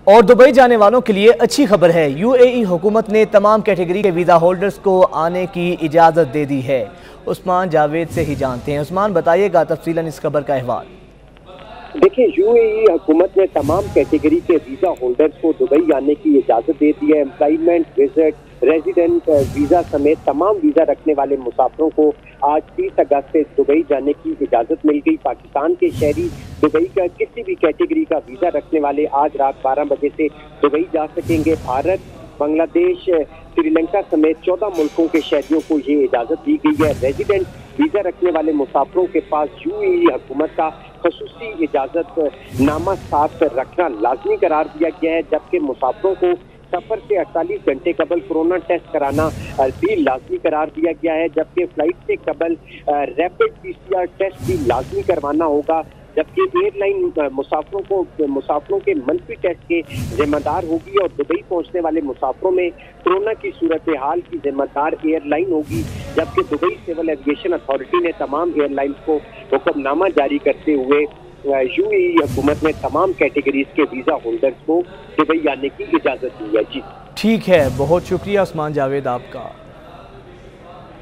और दुबई जाने वालों के लिए अच्छी खबर है। यूएई हुकूमत ने तमाम कैटेगरी के वीज़ा होल्डर्स को आने की इजाज़त दे दी है। उस्मान जावेद से ही जानते हैं। उस्मान, बताइएगा तफसीलन इस खबर का अहवाल। देखिए, यूएई हुकूमत ने तमाम कैटेगरी के वीजा होल्डर्स को दुबई आने की इजाजत दे दी है। एम्प्लॉयमेंट, विजिट, रेजिडेंट वीजा समेत तमाम वीजा रखने वाले मुसाफिरों को आज 30 अगस्त से दुबई जाने की इजाजत मिल गई। पाकिस्तान के शहरी दुबई का किसी भी कैटेगरी का वीजा रखने वाले आज रात 12 बजे से दुबई जा सकेंगे। भारत, बांग्लादेश, श्रीलंका समेत 14 मुल्कों के शहरियों को ये इजाजत दी गई है। रेजिडेंट वीजा रखने वाले मुसाफिरों के पास यूएई हुकूमत का खसूसी इजाजत नामा साथ रखना लाजमी करार दिया गया है, जबकि मुसाफिरों को सफर से 48 घंटे कबल कोरोना टेस्ट कराना भी लाजमी करार दिया गया है, जबकि फ्लाइट से कबल रैपिड पीसीआर टेस्ट भी लाजमी करवाना होगा। जबकि एयरलाइन मुसाफिरों के मंफी टेस्ट के जिम्मेदार होगी और दुबई पहुंचने वाले मुसाफिरों में कोरोना की सूरत हाल की जिम्मेदार एयरलाइन होगी। जबकि दुबई सिविल एविएशन अथॉरिटी ने तमाम एयरलाइंस को हुक्मनामा जारी करते हुए यूएई हुकूमत ने तमाम कैटेगरीज के वीजा होल्डर्स को दुबई आने की इजाजत दी है। जी ठीक है, बहुत शुक्रिया उस्मान जावेद आपका।